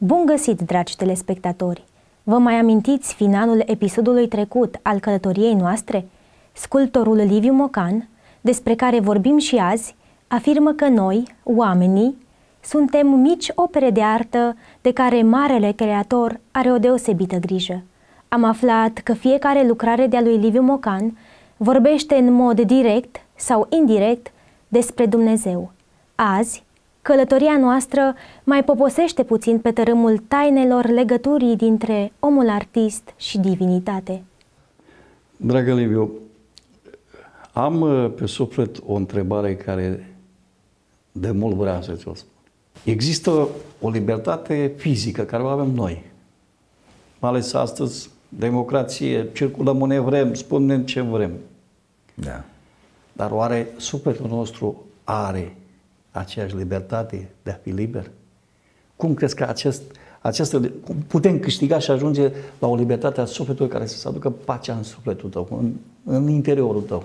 Bun găsit, dragi telespectatori! Vă mai amintiți finalul episodului trecut al călătoriei noastre? Sculptorul Liviu Mocan, despre care vorbim și azi, afirmă că noi, oamenii, suntem mici opere de artă de care marele creator are o deosebită grijă. Am aflat că fiecare lucrare de-a lui Liviu Mocan vorbește în mod direct sau indirect despre Dumnezeu. Azi, călătoria noastră mai poposește puțin pe tărâmul tainelor legăturii dintre omul artist și divinitate. Dragă Liviu, am pe suflet o întrebare care de mult vreau să ți-o spun. Există o libertate fizică care o avem noi. Mai ales astăzi, democrație, circulăm unde vrem, spunem ce vrem. Da. Dar oare sufletul nostru are aceeași libertate de a fi liber? Cum crezi că cum putem câștiga și ajunge la o libertate a sufletului care să aducă pacea în sufletul tău, în interiorul tău?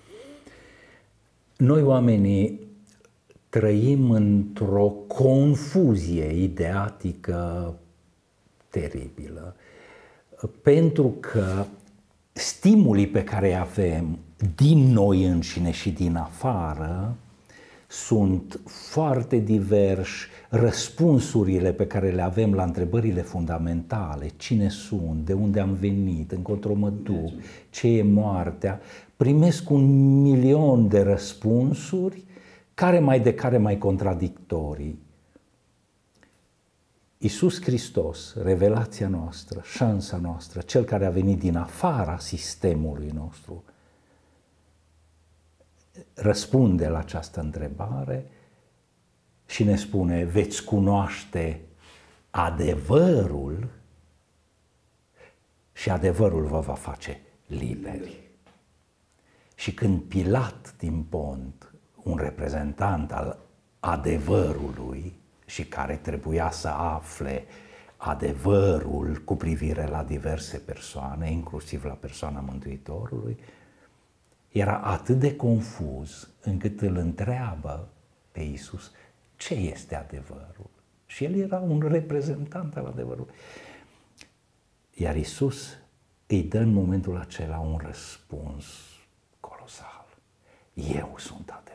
Noi oamenii trăim într-o confuzie ideatică teribilă, pentru că stimulii pe care îi avem din noi înșine și din afară sunt foarte diversi, răspunsurile pe care le avem la întrebările fundamentale, cine sunt, de unde am venit, încotro mă duc, ce e moartea, primesc 1.000.000 de răspunsuri, care mai contradictorii. Iisus Hristos, revelația noastră, șansa noastră, Cel care a venit din afara sistemului nostru, răspunde la această întrebare și ne spune: veți cunoaște adevărul și adevărul vă va face liberi. Și când Pilat din Pont, un reprezentant al adevărului și care trebuia să afle adevărul cu privire la diverse persoane, inclusiv la persoana Mântuitorului, era atât de confuz încât îl întreabă pe Iisus ce este adevărul. Și el era un reprezentant al adevărului. Iar Iisus îi dă în momentul acela un răspuns colosal. Eu sunt adevărul.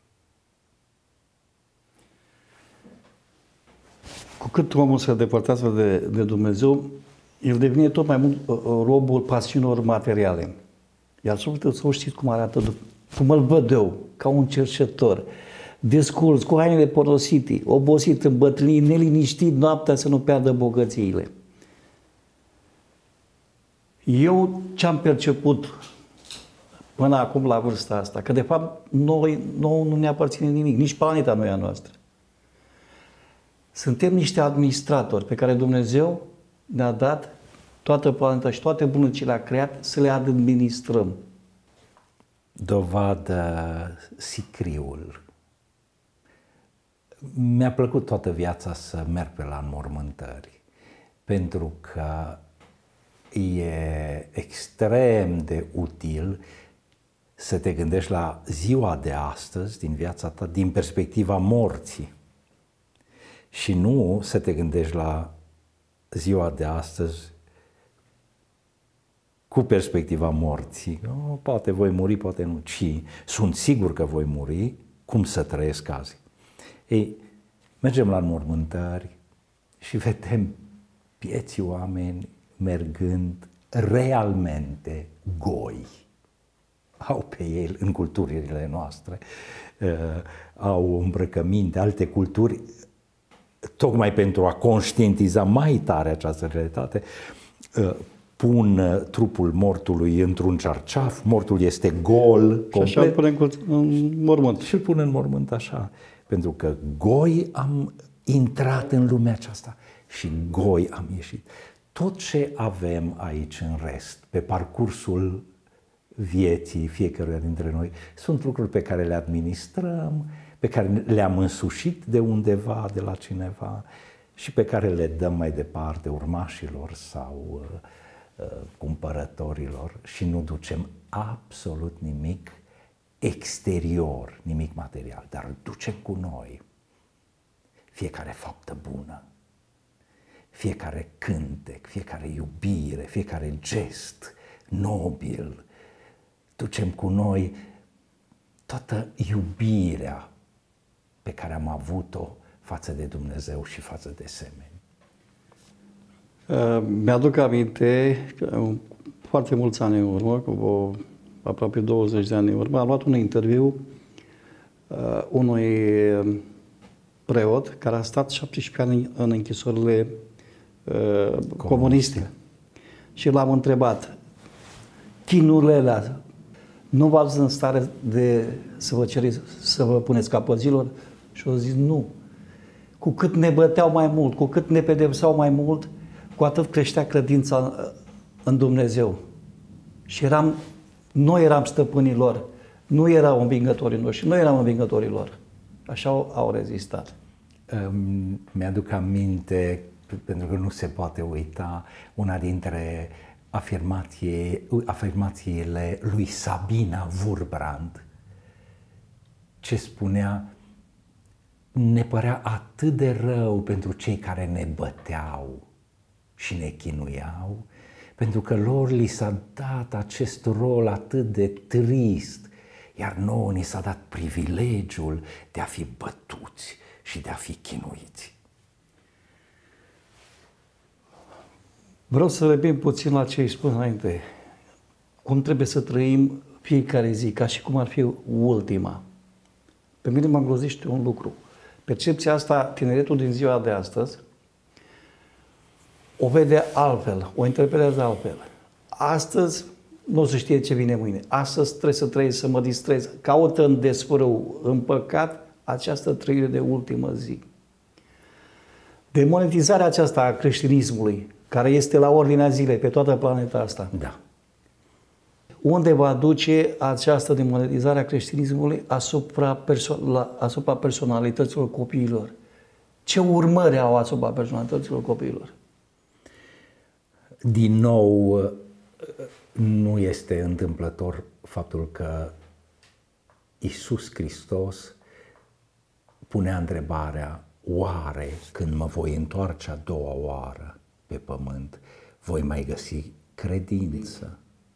Cu cât omul se depărtează de Dumnezeu, el devine tot mai mult robul pasiunilor materiale. Iar sufletul său, știți cum arată, cum îl văd eu, ca un cerșetor, desculț, cu hainele porosite, obosit, îmbătrânit, neliniștit, noaptea să nu piardă bogățiile. Eu ce-am perceput până acum la vârsta asta, că de fapt nouă nu ne aparține nimic, nici planeta nu e a noastră. Suntem niște administratori pe care Dumnezeu ne-a dat toată planeta și toate bunătățile a creat să le administrăm. Dovadă sicriul. Mi-a plăcut toată viața să merg pe la înmormântări, pentru că e extrem de util să te gândești la ziua de astăzi din viața ta din perspectiva morții și nu să te gândești la ziua de astăzi cu perspectiva morții. Poate voi muri, poate nu, ci sunt sigur că voi muri, cum să trăiesc azi. Ei, mergem la înmormântări și vedem vieții oameni mergând realmente goi. Au pe ei, în culturile noastre, au îmbrăcăminte, alte culturi, tocmai pentru a conștientiza mai tare această realitate, pun trupul mortului într-un cearceaf, mortul este gol, complet. Și așa îl pune în mormânt. Și îl pune în mormânt așa, pentru că goi am intrat în lumea aceasta și goi am ieșit. Tot ce avem aici în rest, pe parcursul vieții fiecăruia dintre noi, sunt lucruri pe care le administrăm, pe care le-am însușit de undeva, de la cineva și pe care le dăm mai departe urmașilor sau cumpărătorilor și nu ducem absolut nimic exterior, nimic material, dar îl ducem cu noi. Fiecare faptă bună, fiecare cântec, fiecare iubire, fiecare gest nobil, ducem cu noi toată iubirea pe care am avut-o față de Dumnezeu și față de semeni. Mi-aduc aminte că foarte mulți ani în urmă, cu aproape 20 de ani în urmă, am luat un interviu unui preot care a stat 17 ani în închisorile comuniste. Și l-am întrebat, chinurile alea, nu v-ați în stare de să vă puneți capăt zilor? Și au zis, nu. Cu cât ne băteau mai mult, cu cât ne pedepseau mai mult, cu atât creștea credința în Dumnezeu. Și noi eram stăpânii lor, nu erau învingătorii noștri, noi eram învingătorii lor. Așa au rezistat. Mi-aduc aminte, pentru că nu se poate uita, una dintre afirmațiile lui Sabina Wurbrand, ce spunea: ne părea atât de rău pentru cei care ne băteau și ne chinuiau, pentru că lor li s-a dat acest rol atât de trist, iar nouă ni s-a dat privilegiul de a fi bătuți și de a fi chinuiți. Vreau să revin puțin la ce ai spus înainte. Cum trebuie să trăim fiecare zi, ca și cum ar fi ultima. Pe mine mă îngrozește un lucru. Percepția asta, tineretul din ziua de astăzi, o vede altfel, o interpretează altfel. Astăzi nu o să știe ce vine mâine. Astăzi trebuie să trăiesc, să mă distrez. Caută în desfrâu, în păcat, această trăire de ultimă zi. Demonetizarea aceasta a creștinismului, care este la ordinea zilei pe toată planeta asta. Da. Unde va duce această demonetizare a creștinismului asupra personalităților copiilor? Ce urmări au asupra personalităților copiilor? Din nou, nu este întâmplător faptul că Iisus Hristos punea întrebarea: oare când mă voi întoarce a doua oară pe pământ, voi mai găsi credință?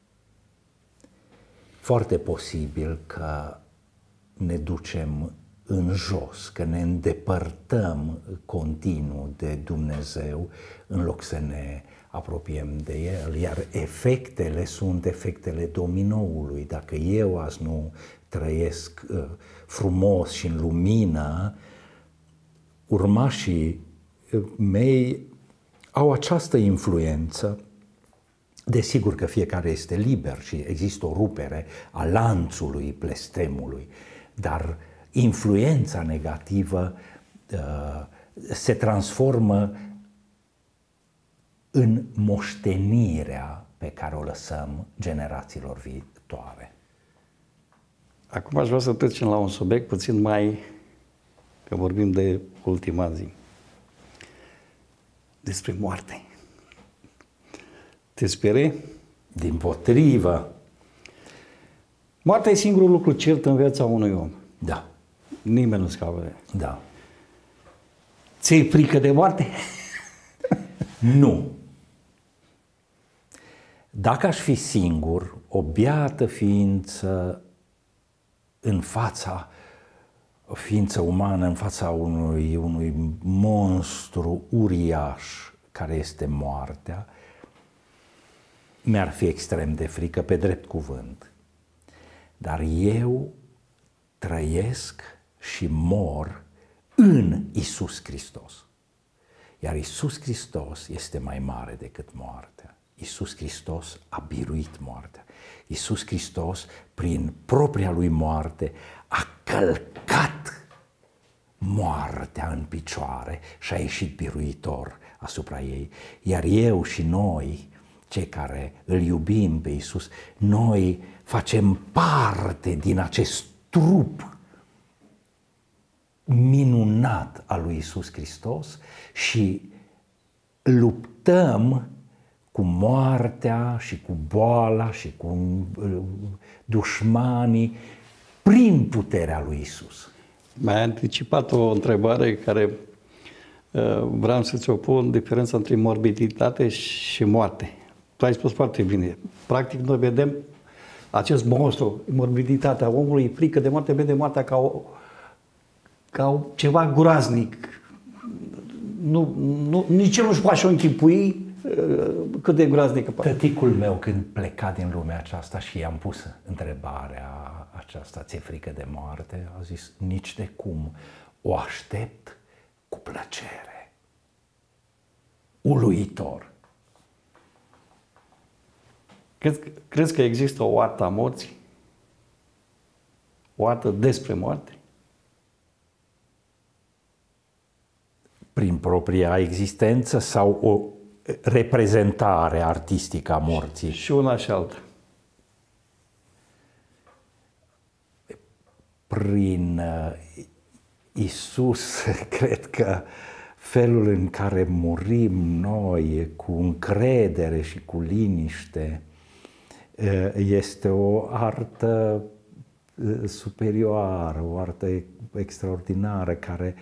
Foarte posibil că ne ducem în jos, că ne îndepărtăm continuu de Dumnezeu în loc să ne apropiem de El, iar efectele sunt efectele dominoului. Dacă eu azi nu trăiesc frumos și în lumină, urmașii mei au această influență. Desigur că fiecare este liber și există o rupere a lanțului blestemului, dar influența negativă se transformă în moștenirea pe care o lăsăm generațiilor viitoare. Acum aș vrea să trecem la un subiect puțin mai, că vorbim de ultima zi, despre moarte. Te sperie? Dimpotrivă. Moartea e singurul lucru cert în viața unui om. Da. Nimeni nu scapă de ea. Da. Ți-e frică de moarte? Nu. Dacă aș fi singur, o beată ființă ființă umană în fața unui monstru uriaș care este moartea, mi-ar fi extrem de frică, pe drept cuvânt. Dar eu trăiesc și mor în Iisus Hristos. Iar Iisus Hristos este mai mare decât moartea. Iisus Hristos a biruit moartea. Iisus Hristos, prin propria lui moarte, a călcat moartea în picioare și a ieșit biruitor asupra ei. Iar eu și noi, cei care îl iubim pe Iisus, noi facem parte din acest trup minunat al lui Iisus Hristos și luptăm cu moartea și cu boala și cu dușmanii prin puterea lui Iisus. Mi-ai anticipat o întrebare care vreau să-ți opun diferența între morbiditate și moarte. Tu ai spus foarte bine. Practic, noi vedem acest monstru, morbiditatea omului, frică de moarte, vede moartea ca ceva groaznic. Nici el nu-și poate închipui cât de groaznică. Tăticul meu, când pleca din lumea aceasta și i-am pus întrebarea aceasta, ți-e frică de moarte? A zis, nici de cum, o aștept cu plăcere. Uluitor. Crezi că există o artă a morții? O artă despre moarte? Prin propria existență sau o reprezentare artistică a morții? Și una și alta. Prin Isus, cred că felul în care murim noi cu încredere și cu liniște este o artă superioară, o artă extraordinară care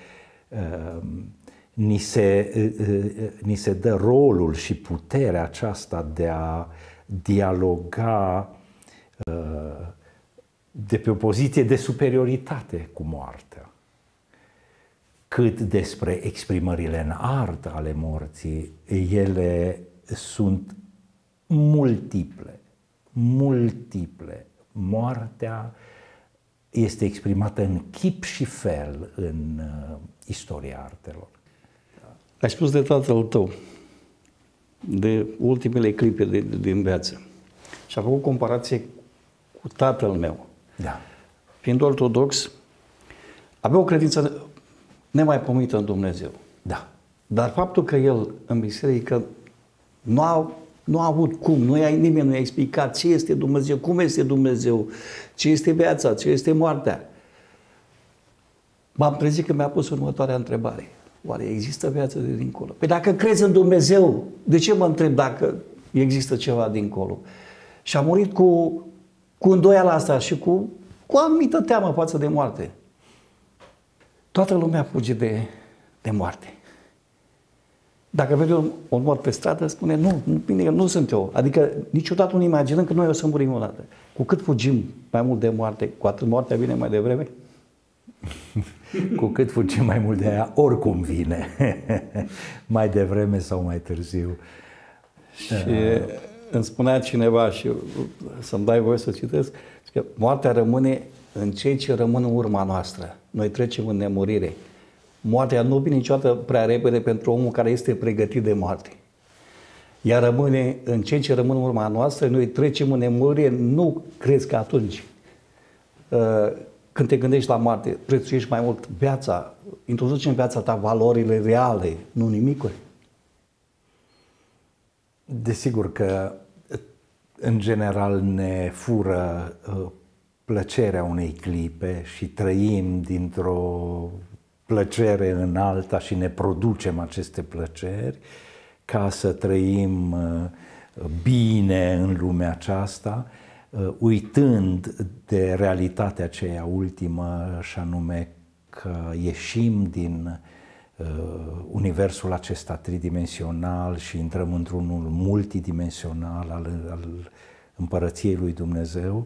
ni se dă rolul și puterea aceasta de a dialoga de pe o poziție de superioritate cu moartea. Cât despre exprimările în artă ale morții, ele sunt multiple. Moartea este exprimată în chip și fel în istoria artelor. Ai spus de tatăl tău, de ultimele clipe din viață și a făcut comparație cu tatăl meu. Da. Fiind ortodox, avea o credință nemaipomenită în Dumnezeu. Da. Dar faptul că el în biserică nu a avut cum, nimeni nu i-a explicat ce este Dumnezeu, cum este Dumnezeu, ce este viața, ce este moartea. M-am trezit că mi-a pus următoarea întrebare. Oare există viață de dincolo? Păi dacă crezi în Dumnezeu, de ce mă întreb dacă există ceva dincolo? Și a murit cu îndoiala asta și cu o anumită teamă față de moarte. Toată lumea fuge de moarte. Dacă vede un mort pe stradă, spune, nu, bine, nu sunt eu. Adică niciodată nu imaginăm că noi o să murim odată. Cu cât fugim mai mult de moarte, cu atât moartea vine mai devreme. Cu cât fugim mai mult de ea, oricum vine. Mai devreme sau mai târziu. Și îmi spunea cineva, și să-mi dai voie să citesc, că moartea rămâne în cei ce rămân în urma noastră. Noi trecem în nemurire. Moartea nu vine niciodată prea repede pentru omul care este pregătit de moarte. Ea rămâne în cei ce rămân în urma noastră, noi trecem în nemurire, nu crezi că atunci, când te gândești la moarte, prețuiești mai mult viața, introduci în viața ta valorile reale, nu nimicuri? Desigur că, în general, ne fură plăcerea unei clipe și trăim dintr-o plăcere în alta și ne producem aceste plăceri ca să trăim bine în lumea aceasta, uitând de realitatea aceea ultimă, și anume că ieșim din universul acesta tridimensional și intrăm într-unul multidimensional al Împărăției lui Dumnezeu.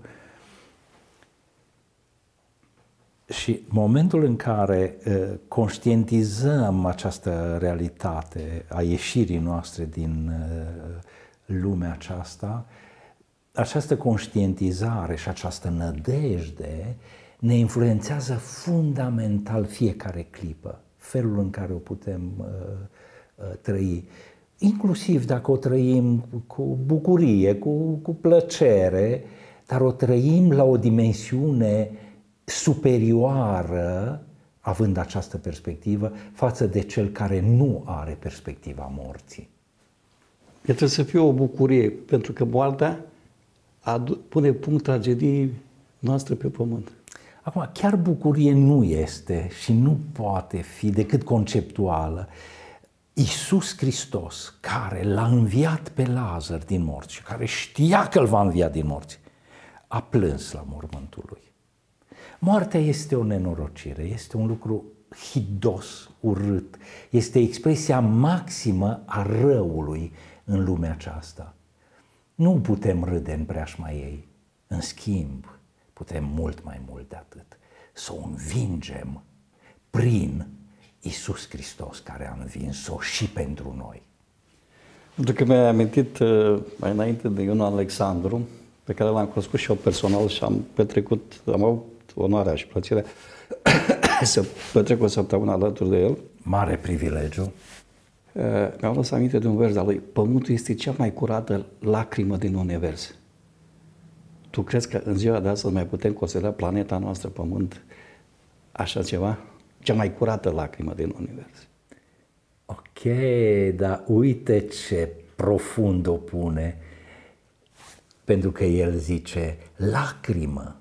Și momentul în care conștientizăm această realitate a ieșirii noastre din lumea aceasta, această conștientizare și această nădejde ne influențează fundamental fiecare clipă, felul în care o putem trăi. Inclusiv dacă o trăim cu bucurie, cu plăcere, dar o trăim la o dimensiune superioară, având această perspectivă, față de cel care nu are perspectiva morții. Trebuie să fie o bucurie, pentru că moartea pune punct tragediei noastre pe pământ. Acum, chiar bucurie nu este și nu poate fi decât conceptuală. Iisus Hristos, care l-a înviat pe Lazar din morți și care știa că îl va învia din morți, a plâns la mormântul lui. Moartea este o nenorocire, este un lucru hidos, urât. Este expresia maximă a răului în lumea aceasta. Nu putem râde în preajma ei. În schimb, putem mult mai mult de atât. Să o învingem prin Iisus Hristos, care a învins-o și pentru noi. Pentru că mi-ai amintit mai înainte de Ion Alexandru, pe care l-am cunoscut și eu personal și am avut onoarea și plăcerea să petrec o săptămână alături de el. Mare privilegiu. Mi-am adus aminte de un vers al lui: pământul este cea mai curată lacrimă din univers. Tu crezi că în ziua de astăzi mai putem considera planeta noastră, Pământ, așa ceva? Cea mai curată lacrimă din univers. Ok, dar uite ce profund o pune, pentru că el zice lacrimă.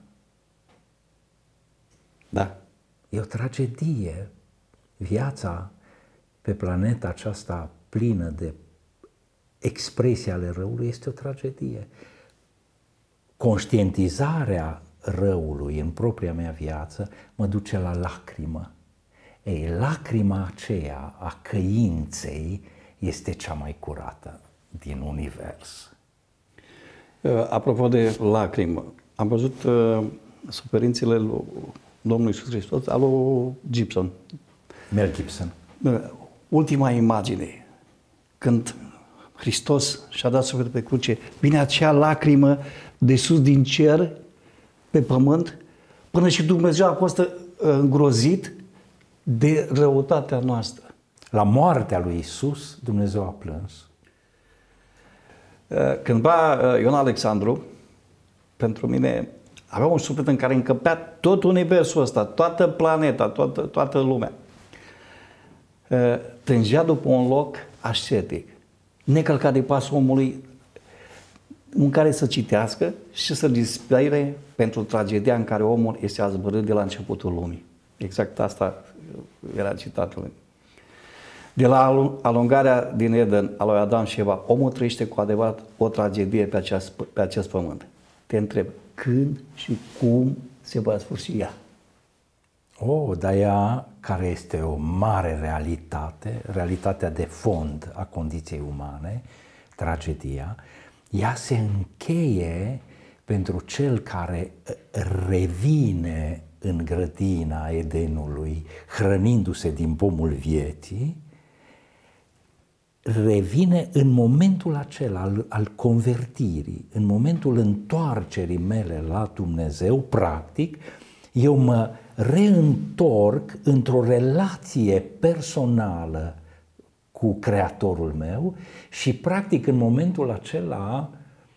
Da. E o tragedie. Viața pe planeta aceasta plină de expresii ale răului este o tragedie. Conștientizarea răului în propria mea viață mă duce la lacrimă. Ei, lacrima aceea a căinței este cea mai curată din univers. Apropo de lacrimă, am văzut suferințele lui Domnul Iisus Hristos, al lui Gibson. Mel Gibson. Ultima imagine, când Hristos și-a dat sufletul pe cruce, vine acea lacrimă de sus din cer pe pământ, până și Dumnezeu a fost îngrozit de răutatea noastră. La moartea lui Iisus, Dumnezeu a plâns. Cândva Ion Alexandru, pentru mine, avea un suflet în care încăpea tot universul ăsta, toată planeta, toată lumea. Tângea după un loc ascetic, necălcat de pasul omului, în care să citească și să dispere pentru tragedia în care omul este azbărât de la începutul lumii. Exact asta era citatul. De la alungarea din Eden a lui Adam și Eva, omul trăiește cu adevărat o tragedie pe acest pământ. Te întreb, când și cum se va sfârși ea? Dar ea, care este o mare realitate, realitatea de fond a condiției umane, tragedia, ea se încheie pentru cel care revine în grădina Edenului, hrănindu-se din pomul vieții, revine în momentul acela al convertirii, în momentul întoarcerii mele la Dumnezeu, practic, eu mă reîntorc într-o relație personală cu Creatorul meu și, practic, în momentul acela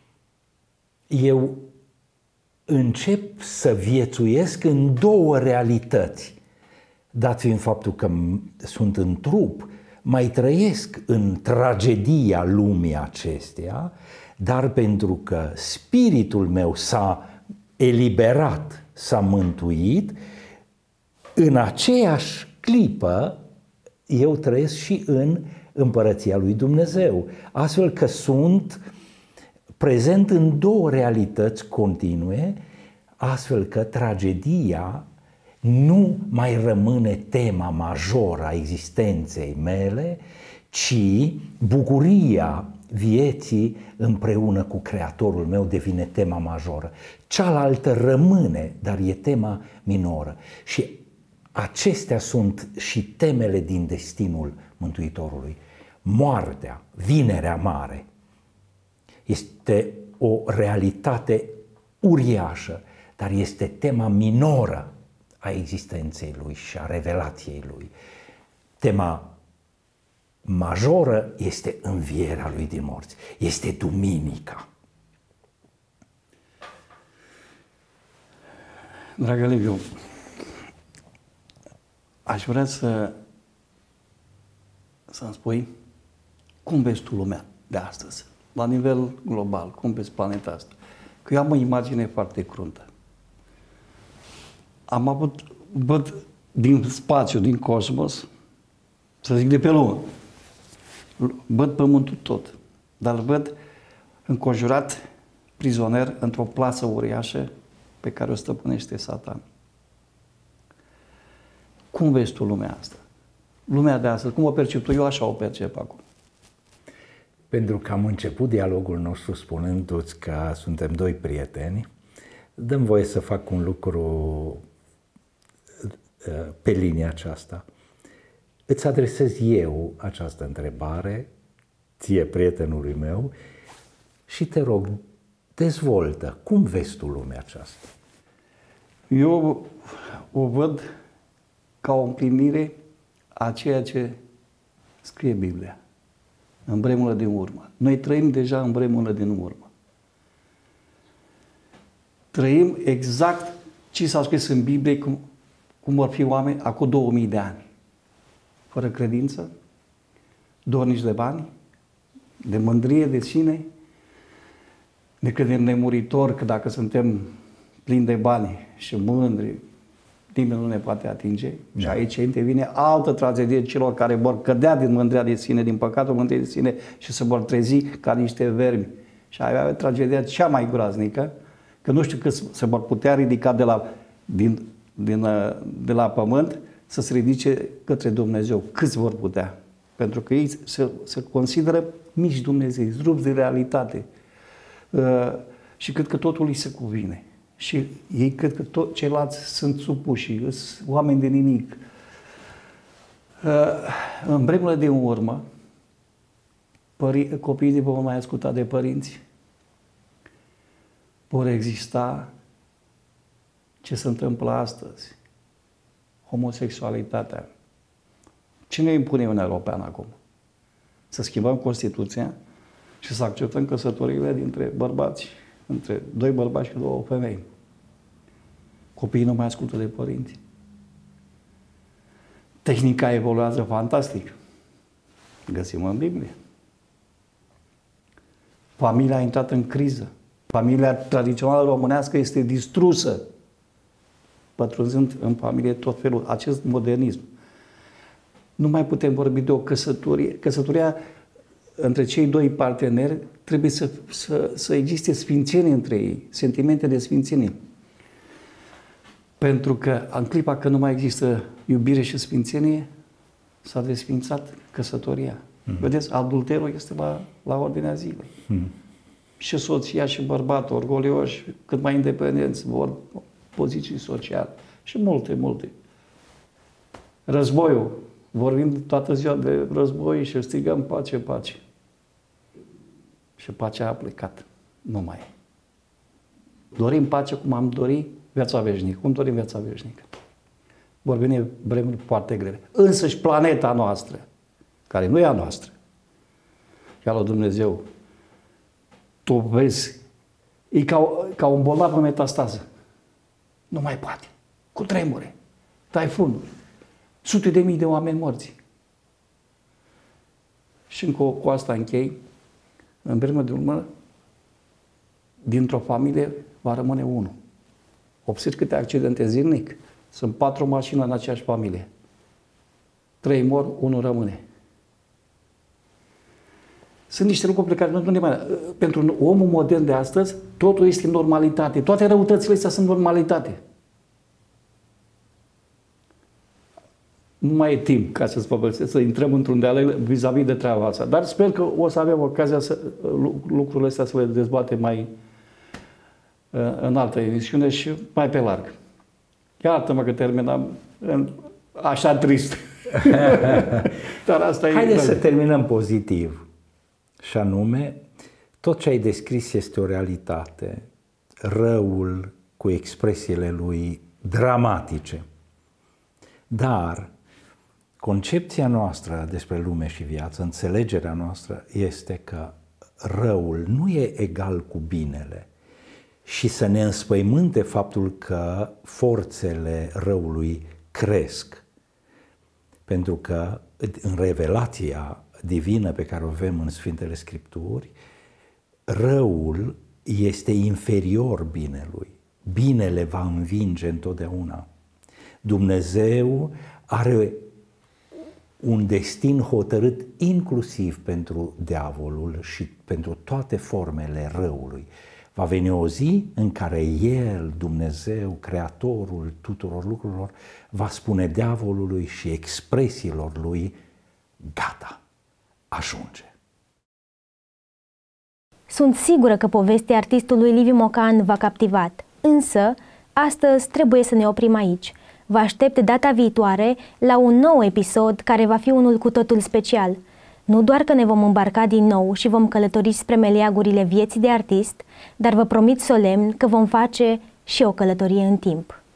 eu încep să viețuiesc în două realități. Dat fiind faptul că sunt în trup, mai trăiesc în tragedia lumii acesteia, dar pentru că spiritul meu s-a eliberat, s-a mântuit, în aceeași clipă eu trăiesc și în împărăția lui Dumnezeu. Astfel că sunt prezent în două realități continue, astfel că tragedia nu mai rămâne tema majoră a existenței mele, ci bucuria vieții împreună cu Creatorul meu devine tema majoră. Cealaltă rămâne, dar e tema minoră. Și acestea sunt și temele din destinul Mântuitorului. Moartea, vinerea mare, este o realitate uriașă, dar este tema minoră a existenței lui și a revelației lui. Tema majoră este învierea lui din morți, este duminica. Dragă Liviu, aș vrea să-mi spui cum vezi tu lumea de astăzi, la nivel global, cum vezi planeta asta. Că eu am o imagine foarte cruntă. Văd din spațiu, din cosmos, să zic de pe lume, văd pământul tot, dar îl văd înconjurat, prizonier, într-o plasă uriașă pe care o stăpânește Satan. Cum vezi tu lumea asta? Lumea de astăzi, cum o percep tu? Eu așa o percep acum. Pentru că am început dialogul nostru spunându-ți că suntem doi prieteni, dăm voie să fac un lucru pe linia aceasta. Îți adresez eu această întrebare, ție, prietenului meu, și te rog, dezvoltă. Cum vezi tu lumea aceasta? Eu o văd ca o împlinire a ceea ce scrie Biblia. În vremurile din urmă. Noi trăim deja în vremurile din urmă. Trăim exact ce s-a scris în Biblie, cum vor fi oameni acum 2000 de ani. Fără credință, dornici de bani, de mândrie de sine, ne credem nemuritori că dacă suntem plini de bani și mândri, nimeni nu ne poate atinge. Da. Și aici intervine altă tragedie celor care vor cădea din mândria de sine, din păcatul mândriei de sine și se vor trezi ca niște vermi. Și avea tragedia cea mai groaznică, că nu știu cât se vor putea ridica de la pământ să se ridice către Dumnezeu. Câți vor putea? Pentru că ei se consideră mici Dumnezei, rupți de realitate. Și cred că totul îi se cuvine. Și ei cred că tot ceilalți sunt supuși, sunt oameni de nimic. În vremurile de urmă, copiii vor mai asculta de părinți. Vor exista ce se întâmplă astăzi. Homosexualitatea. Cine impune Uniunea Europeană acum? Să schimbăm Constituția și să acceptăm căsătoriile dintre bărbați, între doi bărbați și două femei. Copiii nu mai ascultă de părinți. Tehnica evoluează fantastic. Găsim în Biblie. Familia a intrat în criză. Familia tradițională românească este distrusă, pătrunzând în familie tot felul, acest modernism. Nu mai putem vorbi de o căsătorie. Căsătoria între cei doi parteneri trebuie să existe sfințenie între ei, sentimente de sfințenie. Pentru că în clipa că nu mai există iubire și sfințenie, s-a desfințat căsătoria. Vedeți, adulterul este la ordinea zilei. Și soția și bărbatul, orgolioși, cât mai independenți, vor poziții sociale și multe. Războiul. Vorbim toată ziua de război și strigăm pace, pace. Și pacea a plecat. Nu mai e. Dorim pace cum am dorit viața veșnică. Cum dorim viața veșnică? Vor veni vremuri foarte grele. Însăși planeta noastră, care nu e a noastră, e a lui Dumnezeu, tu vezi, e ca un bolnav în metastază. Nu mai poate. Cu tremure, taifunuri, sute de mii de oameni morți. Și cu asta închei, în vremea de urmă, dintr-o familie va rămâne unul. Observi câte accidente zilnic. Sunt 4 mașini în aceeași familie. 3 mor, 1 rămâne. Sunt niște lucruri pe care nu ne mai... Pentru omul modern de astăzi, totul este normalitate. Toate răutățile astea sunt normalitate. Nu mai e timp ca să intrăm într-un dialog vis-a-vis de treaba asta. Dar sper că o să avem ocazia lucrurile astea să le dezbatem mai în altă emisiune și mai pe larg. Iartă-mă că terminam așa trist. Dar asta Haideți să terminăm pozitiv. Și anume, tot ce ai descris este o realitate. Răul cu expresiile lui dramatice. Dar concepția noastră despre lume și viață, înțelegerea noastră este că răul nu e egal cu binele și să ne înspăimânte faptul că forțele răului cresc. Pentru că în revelația divină pe care o avem în Sfintele Scripturi, răul este inferior binelui. Binele va învinge întotdeauna. Dumnezeu are un destin hotărât inclusiv pentru diavolul și pentru toate formele răului. Va veni o zi în care El, Dumnezeu, Creatorul tuturor lucrurilor, va spune diavolului și expresiilor lui, gata, ajunge. Sunt sigură că povestea artistului Liviu Mocan v-a captivat, însă astăzi trebuie să ne oprim aici. Vă aștept data viitoare la un nou episod care va fi unul cu totul special. Nu doar că ne vom îmbarca din nou și vom călători spre meleagurile vieții de artist, dar vă promit solemn că vom face și o călătorie în timp.